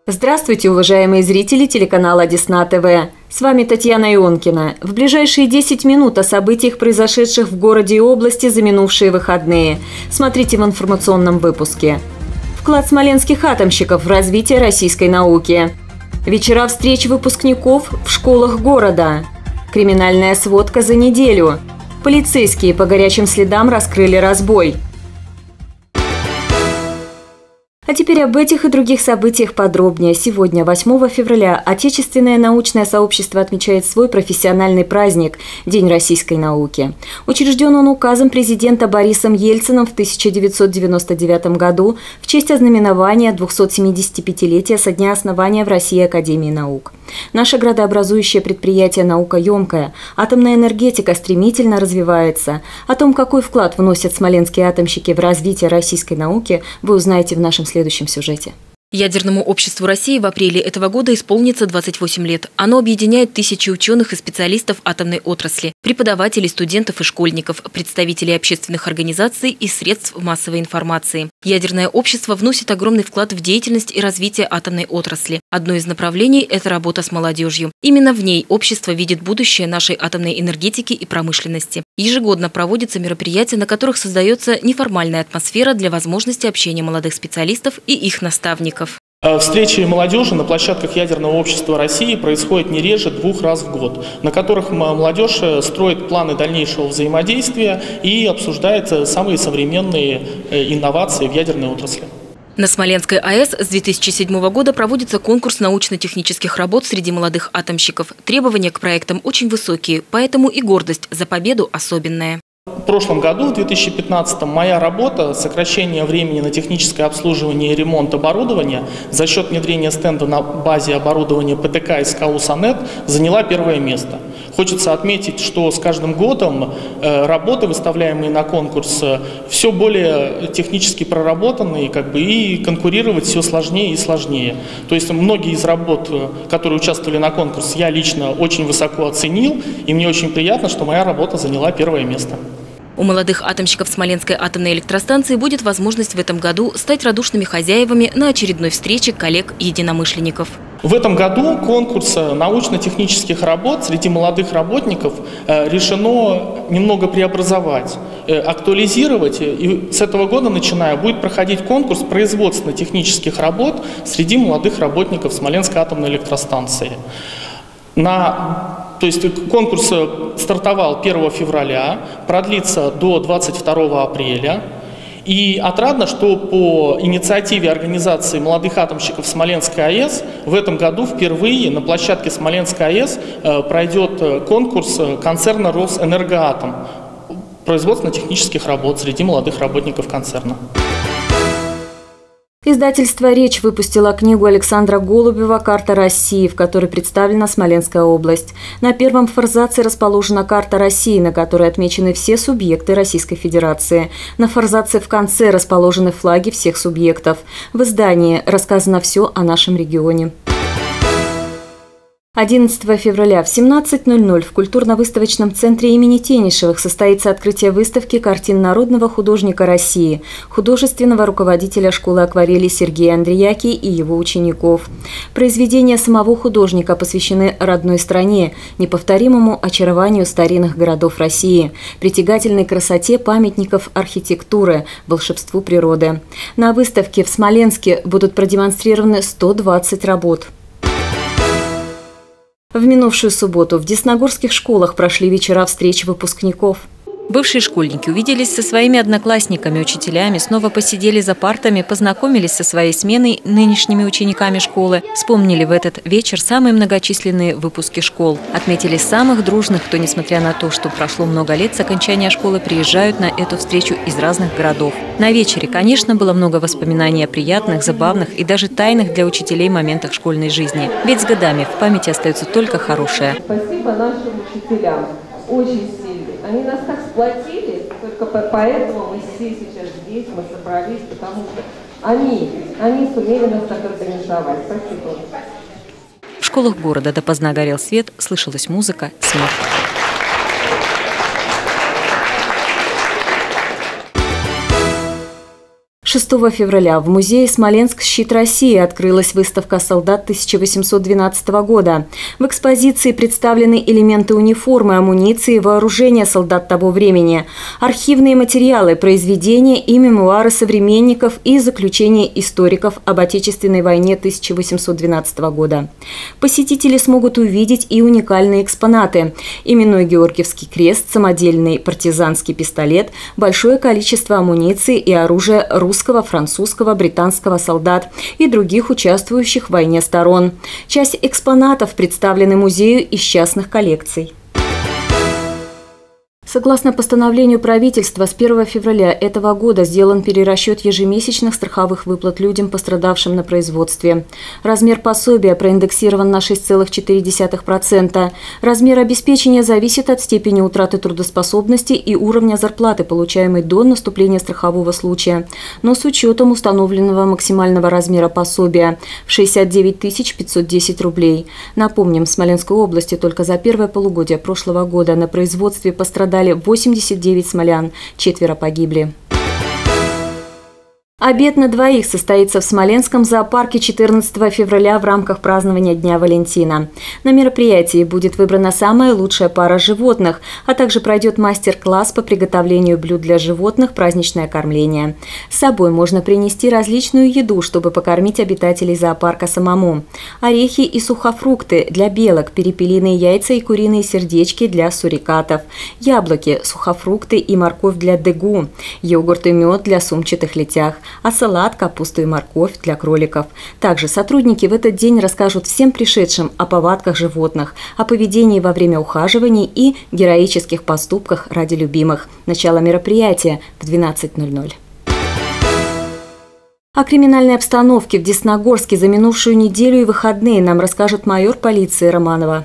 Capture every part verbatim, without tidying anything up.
Здравствуйте, уважаемые зрители телеканала Десна ТВ. С вами Татьяна Ионкина. В ближайшие десять минут о событиях, произошедших в городе и области за минувшие выходные. Смотрите в информационном выпуске. Вклад смоленских атомщиков в развитие российской науки. Вечера встреч выпускников в школах города. Криминальная сводка за неделю. Полицейские по горячим следам раскрыли разбой. А теперь об этих и других событиях подробнее. Сегодня, восьмого февраля, Отечественное научное сообщество отмечает свой профессиональный праздник – День российской науки. Учрежден он указом президента Борисом Ельциным в тысяча девятьсот девяносто девятом году в честь ознаменования двухсотсемидесятипятилетия со дня основания в России Академии наук. Наше градообразующее предприятие наукоемкое, атомная энергетика стремительно развивается. О том, какой вклад вносят смоленские атомщики в развитие российской науки, вы узнаете в нашем следующем сюжете. Ядерному обществу России в апреле этого года исполнится двадцать восемь лет. Оно объединяет тысячи ученых и специалистов атомной отрасли, преподавателей, студентов и школьников, представителей общественных организаций и средств массовой информации. Ядерное общество вносит огромный вклад в деятельность и развитие атомной отрасли. Одно из направлений – это работа с молодежью. Именно в ней общество видит будущее нашей атомной энергетики и промышленности. Ежегодно проводятся мероприятия, на которых создается неформальная атмосфера для возможности общения молодых специалистов и их наставников. Встречи молодежи на площадках Ядерного общества России происходят не реже двух раз в год, на которых молодежь строит планы дальнейшего взаимодействия и обсуждает самые современные инновации в ядерной отрасли. На Смоленской АЭС с две тысячи седьмого года проводится конкурс научно-технических работ среди молодых атомщиков. Требования к проектам очень высокие, поэтому и гордость за победу особенная. В прошлом году, в две тысячи пятнадцатом, моя работа «Сокращение времени на техническое обслуживание и ремонт оборудования» за счет внедрения стенда на базе оборудования ПТК СКУ «Сонет» заняла первое место. Хочется отметить, что с каждым годом работы, выставляемые на конкурс, все более технически проработанные, как бы, и конкурировать все сложнее и сложнее. То есть многие из работ, которые участвовали на конкурсе, я лично очень высоко оценил, и мне очень приятно, что моя работа заняла первое место. У молодых атомщиков Смоленской атомной электростанции будет возможность в этом году стать радушными хозяевами на очередной встрече коллег-единомышленников. В этом году конкурс научно-технических работ среди молодых работников решено немного преобразовать, актуализировать. И с этого года, начиная, будет проходить конкурс производственно-технических работ среди молодых работников Смоленской атомной электростанции. На, то есть конкурс стартовал первого февраля, продлится до двадцать второго апреля. И отрадно, что по инициативе организации молодых атомщиков Смоленской АЭС в этом году впервые на площадке Смоленской АЭС пройдет конкурс концерна «Росэнергоатом» производственно-технических работ среди молодых работников концерна. Издательство «Речь» выпустило книгу Александра Голубева «Карта России», в которой представлена Смоленская область. На первом форзаце расположена карта России, на которой отмечены все субъекты Российской Федерации. На форзаце в конце расположены флаги всех субъектов. В издании рассказано все о нашем регионе. одиннадцатого февраля в семнадцать ноль ноль в культурно-выставочном центре имени Тенишевых состоится открытие выставки картин народного художника России, художественного руководителя школы акварели Сергея Андреяки и его учеников. Произведения самого художника посвящены родной стране, неповторимому очарованию старинных городов России, притягательной красоте памятников архитектуры, волшебству природы. На выставке в Смоленске будут продемонстрированы сто двадцать работ. В минувшую субботу в десногорских школах прошли вечера встреч выпускников. Бывшие школьники увиделись со своими одноклассниками, учителями, снова посидели за партами, познакомились со своей сменой, нынешними учениками школы, вспомнили в этот вечер самые многочисленные выпуски школ. Отметили самых дружных, кто, несмотря на то, что прошло много лет с окончания школы, приезжают на эту встречу из разных городов. На вечере, конечно, было много воспоминаний о приятных, забавных и даже тайных для учителей моментах школьной жизни. Ведь с годами в памяти остается только хорошее. Спасибо нашим учителям. Очень сильно. Они нас так сплотили, только поэтому мы все сейчас здесь, мы собрались, потому что они, они сумели нас так организовать. Спасибо. В школах города допоздна горел свет, слышалась музыка, смех. шестого февраля в музее «Смоленск. Щит России» открылась выставка солдат тысяча восемьсот двенадцатого года. В экспозиции представлены элементы униформы, амуниции, вооружения солдат того времени, архивные материалы, произведения и мемуары современников и заключения историков об Отечественной войне тысяча восемьсот двенадцатого года. Посетители смогут увидеть и уникальные экспонаты – именной Георгиевский крест, самодельный партизанский пистолет, большое количество амуниции и оружия русского, французского, британского солдат и других участвующих в войне сторон. Часть экспонатов представлены музею из частных коллекций. Согласно постановлению правительства, с первого февраля этого года сделан перерасчет ежемесячных страховых выплат людям, пострадавшим на производстве. Размер пособия проиндексирован на шесть целых четыре десятых процента. Размер обеспечения зависит от степени утраты трудоспособности и уровня зарплаты, получаемой до наступления страхового случая, но с учетом установленного максимального размера пособия в шестьдесят девять тысяч пятьсот десять рублей. Напомним, в Смоленской области только за первое полугодие прошлого года на производстве пострадали восемьдесят девять смолян, четверо погибли. Обед на двоих состоится в Смоленском зоопарке четырнадцатого февраля в рамках празднования Дня Валентина. На мероприятии будет выбрана самая лучшая пара животных, а также пройдет мастер-класс по приготовлению блюд для животных, праздничное кормление. С собой можно принести различную еду, чтобы покормить обитателей зоопарка самому. Орехи и сухофрукты для белок, перепелиные яйца и куриные сердечки для сурикатов, яблоки, сухофрукты и морковь для дегу, йогурт и мед для сумчатых летях, а салат, капусту и морковь для кроликов. Также сотрудники в этот день расскажут всем пришедшим о повадках животных, о поведении во время ухаживаний и героических поступках ради любимых. Начало мероприятия в двенадцать ноль ноль. О криминальной обстановке в Десногорске за минувшую неделю и выходные нам расскажет майор полиции Романова.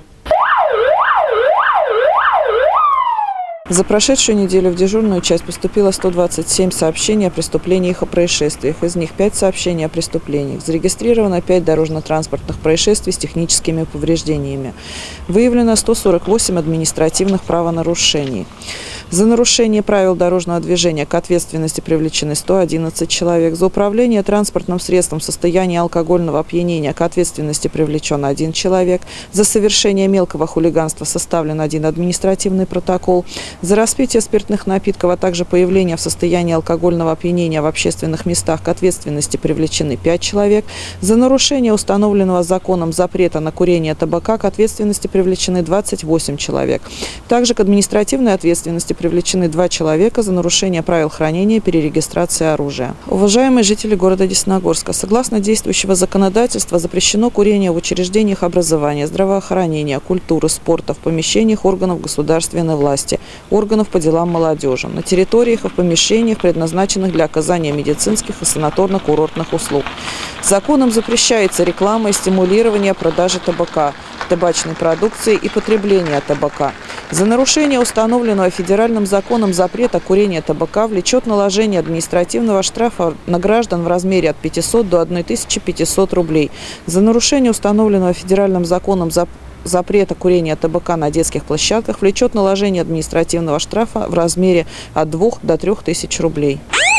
За прошедшую неделю в дежурную часть поступило сто двадцать семь сообщений о преступлениях и происшествиях. Из них пять сообщений о преступлениях. Зарегистрировано пять дорожно-транспортных происшествий с техническими повреждениями. Выявлено сто сорок восемь административных правонарушений. За нарушение правил дорожного движения к ответственности привлечены сто одиннадцать человек. За управление транспортным средством в состоянии алкогольного опьянения к ответственности привлечен один человек. За совершение мелкого хулиганства составлен один административный протокол. За распитие спиртных напитков, а также появление в состоянии алкогольного опьянения в общественных местах к ответственности привлечены пять человек. За нарушение установленного законом запрета на курение табака к ответственности привлечены двадцать восемь человек. Также к административной ответственности привлечены два человека за нарушение правил хранения и перерегистрации оружия. Уважаемые жители города Десногорска, согласно действующего законодательства запрещено курение в учреждениях образования, здравоохранения, культуры, спорта, в помещениях органов государственной власти, органов по делам молодежи, на территориях и в помещениях, предназначенных для оказания медицинских и санаторно-курортных услуг. Законом запрещается реклама и стимулирование продажи табака, табачной продукции и потребления табака. За нарушение установленного федеральным законом запрета курения табака влечет наложение административного штрафа на граждан в размере от пятисот до тысячи пятисот рублей. За нарушение установленного федеральным законом запрета запрета курения табака на детских площадках влечет наложение административного штрафа в размере от двух до трёх тысяч рублей.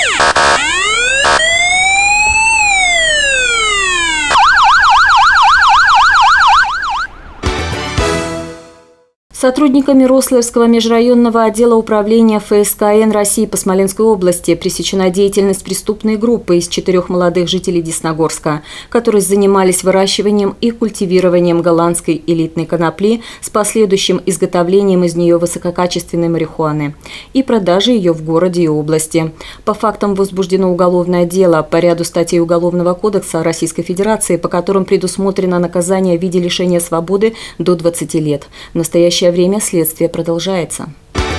Сотрудниками Рославского межрайонного отдела управления эф эс ка эн России по Смоленской области пресечена деятельность преступной группы из четырех молодых жителей Десногорска, которые занимались выращиванием и культивированием голландской элитной конопли с последующим изготовлением из нее высококачественной марихуаны и продажей ее в городе и области. По фактам возбуждено уголовное дело по ряду статей Уголовного кодекса Российской Федерации, по которым предусмотрено наказание в виде лишения свободы до двадцати лет. В настоящее время следствие продолжается.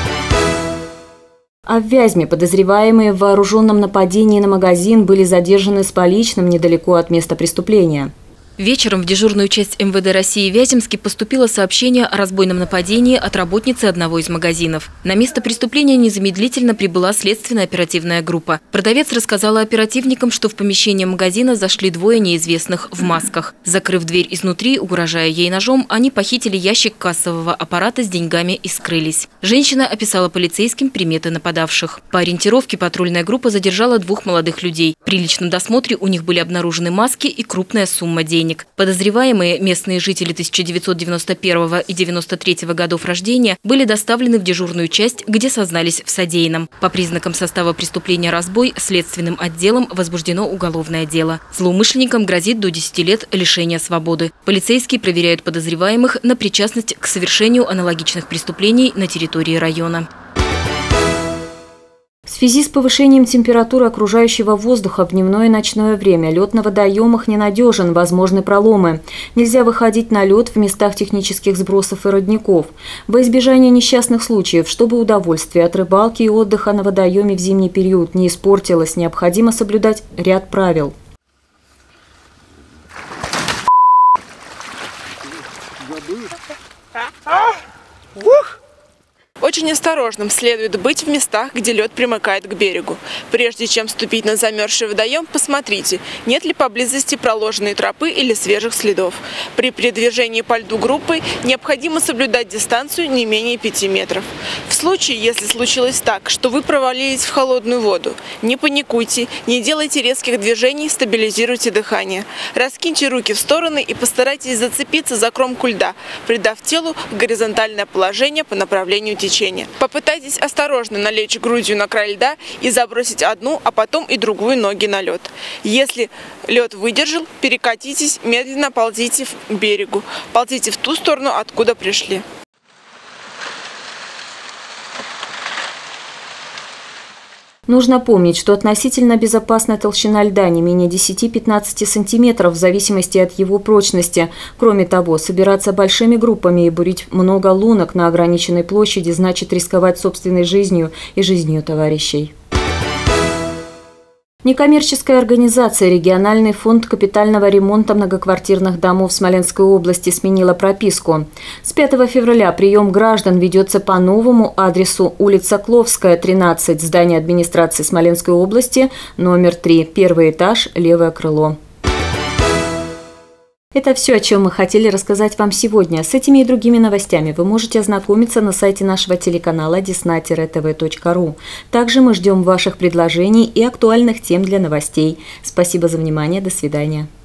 А в Вязьме подозреваемые в вооруженном нападении на магазин были задержаны с поличным недалеко от места преступления. Вечером в дежурную часть эм вэ дэ России в Вяземске поступило сообщение о разбойном нападении от работницы одного из магазинов. На место преступления незамедлительно прибыла следственная оперативная группа. Продавец рассказала оперативникам, что в помещение магазина зашли двое неизвестных в масках. Закрыв дверь изнутри, угрожая ей ножом, они похитили ящик кассового аппарата с деньгами и скрылись. Женщина описала полицейским приметы нападавших. По ориентировке патрульная группа задержала двух молодых людей. При личном досмотре у них были обнаружены маски и крупная сумма денег. Подозреваемые, местные жители тысяча девятьсот девяносто первого и девяносто третьего годов рождения, были доставлены в дежурную часть, где сознались в содеянном. По признакам состава преступления разбой следственным отделом возбуждено уголовное дело. Злоумышленникам грозит до десяти лет лишения свободы. Полицейские проверяют подозреваемых на причастность к совершению аналогичных преступлений на территории района. В связи с повышением температуры окружающего воздуха в дневное и ночное время лед на водоемах ненадежен, возможны проломы. Нельзя выходить на лед в местах технических сбросов и родников. Во избежание несчастных случаев, чтобы удовольствие от рыбалки и отдыха на водоеме в зимний период не испортилось, необходимо соблюдать ряд правил. Очень осторожным следует быть в местах, где лед примыкает к берегу. Прежде чем ступить на замерзший водоем, посмотрите, нет ли поблизости проложенной тропы или свежих следов. При передвижении по льду группой необходимо соблюдать дистанцию не менее пяти метров. В случае, если случилось так, что вы провалились в холодную воду, не паникуйте, не делайте резких движений, стабилизируйте дыхание. Раскиньте руки в стороны и постарайтесь зацепиться за кромку льда, придав телу горизонтальное положение по направлению течения. Попытайтесь осторожно налечь грудью на край льда и забросить одну, а потом и другую ноги на лед. Если лед выдержал, перекатитесь, медленно ползите к берегу. Ползите в ту сторону, откуда пришли. Нужно помнить, что относительно безопасная толщина льда не менее десяти-пятнадцати сантиметров в зависимости от его прочности. Кроме того, собираться большими группами и бурить много лунок на ограниченной площади значит рисковать собственной жизнью и жизнью товарищей. Некоммерческая организация «Региональный фонд капитального ремонта многоквартирных домов Смоленской области» сменила прописку. С пятого февраля прием граждан ведется по новому адресу: улица Кловская, тринадцать, здание администрации Смоленской области, номер три, первый этаж, левое крыло. Это все, о чем мы хотели рассказать вам сегодня. С этими и другими новостями вы можете ознакомиться на сайте нашего телеканала десна тире тэ вэ точка ру. Также мы ждем ваших предложений и актуальных тем для новостей. Спасибо за внимание. До свидания.